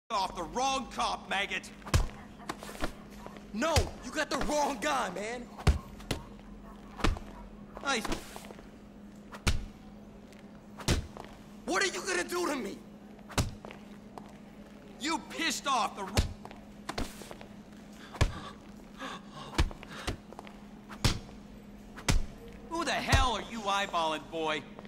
off the wrong cop, maggot. No, you got the wrong guy, man. Hey. What are you gonna do to me? You pissed off the... Who the hell are you eyeballing, boy?